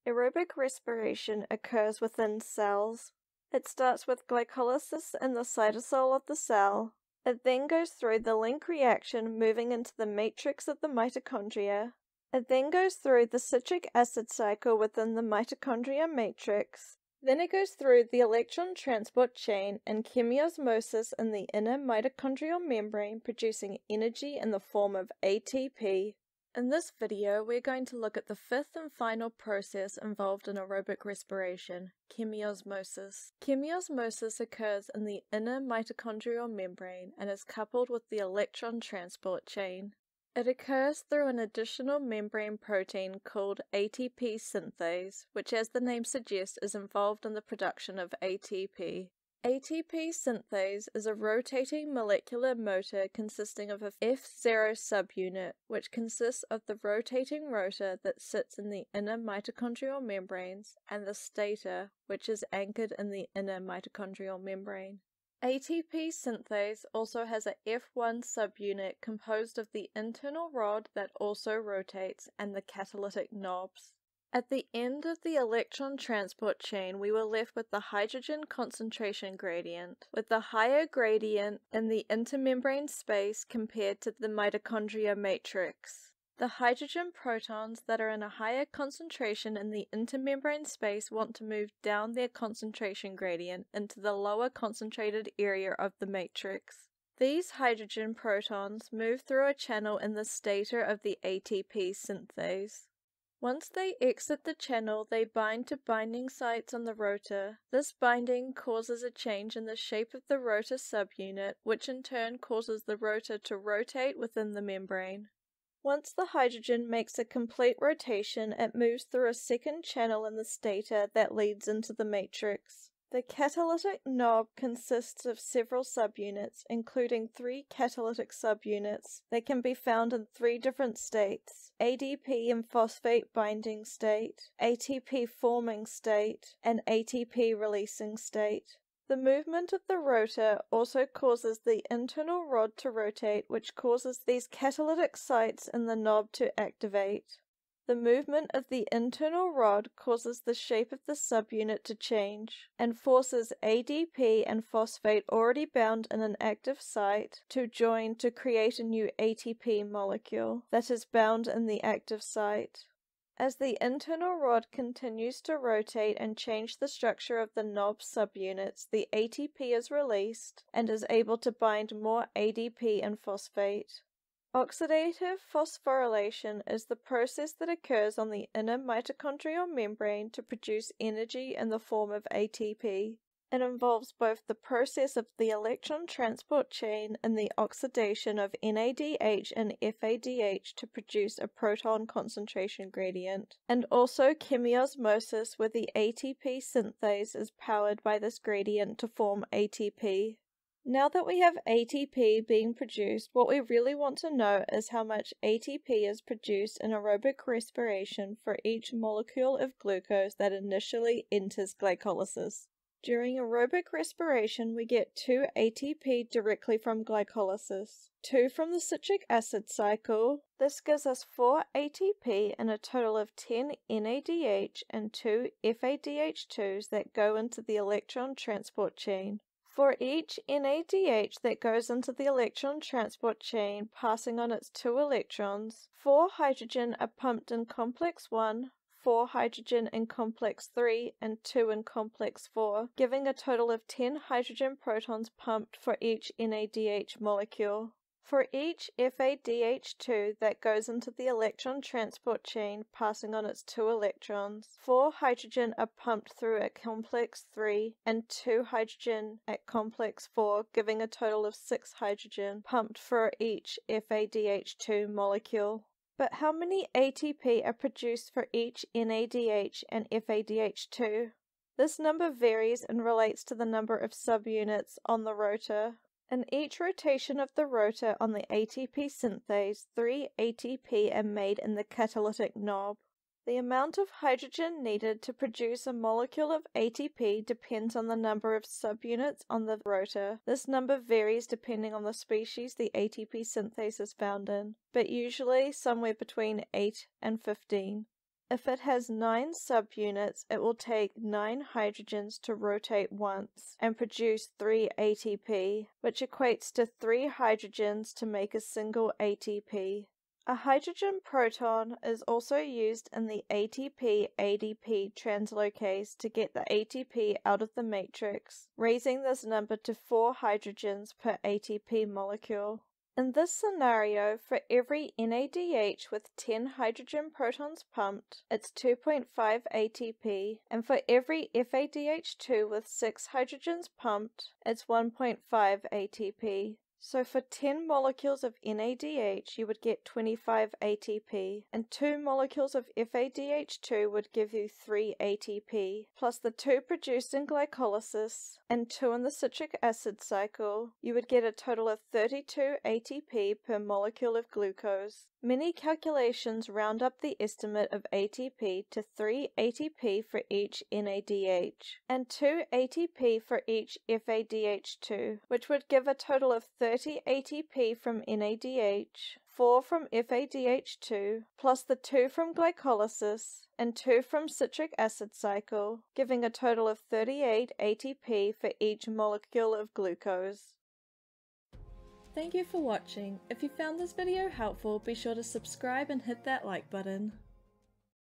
Aerobic respiration occurs within cells. It starts with glycolysis in the cytosol of the cell. It then goes through the link reaction, moving into the matrix of the mitochondria. It then goes through the citric acid cycle within the mitochondria matrix. Then it goes through the electron transport chain and chemiosmosis in the inner mitochondrial membrane, producing energy in the form of ATP. In this video, we're going to look at the fifth and final process involved in aerobic respiration, chemiosmosis. Chemiosmosis occurs in the inner mitochondrial membrane and is coupled with the electron transport chain. It occurs through an additional membrane protein called ATP synthase, which, as the name suggests, is involved in the production of ATP. ATP synthase is a rotating molecular motor consisting of a F0 subunit, which consists of the rotating rotor that sits in the inner mitochondrial membranes and the stator, which is anchored in the inner mitochondrial membrane. ATP synthase also has a F1 subunit composed of the internal rod that also rotates and the catalytic knobs. At the end of the electron transport chain, we were left with the hydrogen concentration gradient, with the higher gradient in the intermembrane space compared to the mitochondria matrix. The hydrogen protons that are in a higher concentration in the intermembrane space want to move down their concentration gradient into the lower concentrated area of the matrix. These hydrogen protons move through a channel in the stator of the ATP synthase. Once they exit the channel, they bind to binding sites on the rotor. This binding causes a change in the shape of the rotor subunit, which in turn causes the rotor to rotate within the membrane. Once the hydrogen makes a complete rotation, it moves through a second channel in the stator that leads into the matrix. The catalytic knob consists of several subunits, including 3 catalytic subunits that can be found in 3 different states: ADP and phosphate binding state, ATP forming state, and ATP releasing state. The movement of the rotor also causes the internal rod to rotate, which causes these catalytic sites in the knob to activate. The movement of the internal rod causes the shape of the subunit to change, and forces ADP and phosphate already bound in an active site to join to create a new ATP molecule that is bound in the active site. As the internal rod continues to rotate and change the structure of the knob subunits, the ATP is released and is able to bind more ADP and phosphate. Oxidative phosphorylation is the process that occurs on the inner mitochondrial membrane to produce energy in the form of ATP. It involves both the process of the electron transport chain and the oxidation of NADH and FADH to produce a proton concentration gradient, and also chemiosmosis, where the ATP synthase is powered by this gradient to form ATP. Now that we have ATP being produced, what we really want to know is how much ATP is produced in aerobic respiration for each molecule of glucose that initially enters glycolysis. During aerobic respiration, we get 2 ATP directly from glycolysis, 2 from the citric acid cycle. This gives us 4 ATP and a total of 10 NADH and 2 FADH2s that go into the electron transport chain. For each NADH that goes into the electron transport chain, passing on its 2 electrons, 4 hydrogen are pumped in complex 1, 4 hydrogen in complex 3, and 2 in complex 4, giving a total of 10 hydrogen protons pumped for each NADH molecule. For each FADH2 that goes into the electron transport chain, passing on its 2 electrons, 4 hydrogen are pumped through at complex 3 and 2 hydrogen at complex 4, giving a total of 6 hydrogen pumped for each FADH2 molecule. But how many ATP are produced for each NADH and FADH2? This number varies and relates to the number of subunits on the rotor. In each rotation of the rotor on the ATP synthase, 3 ATP are made in the catalytic knob. The amount of hydrogen needed to produce a molecule of ATP depends on the number of subunits on the rotor. This number varies depending on the species the ATP synthase is found in, but usually somewhere between 8 and 15. If it has 9 subunits, it will take 9 hydrogens to rotate once and produce 3 ATP, which equates to 3 hydrogens to make a single ATP. A hydrogen proton is also used in the ATP-ADP translocase to get the ATP out of the matrix, raising this number to 4 hydrogens per ATP molecule. In this scenario, for every NADH with 10 hydrogen protons pumped, it's 2.5 ATP, and for every FADH2 with 6 hydrogens pumped, it's 1.5 ATP. So for 10 molecules of NADH, you would get 25 ATP, and 2 molecules of FADH2 would give you 3 ATP, plus the 2 produced in glycolysis and 2 in the citric acid cycle, you would get a total of 32 ATP per molecule of glucose. Many calculations round up the estimate of ATP to 3 ATP for each NADH, and 2 ATP for each FADH2, which would give a total of 30 ATP from NADH, 4 from FADH2, plus the 2 from glycolysis, and 2 from citric acid cycle, giving a total of 38 ATP for each molecule of glucose. Thank you for watching. If you found this video helpful, be sure to subscribe and hit that like button.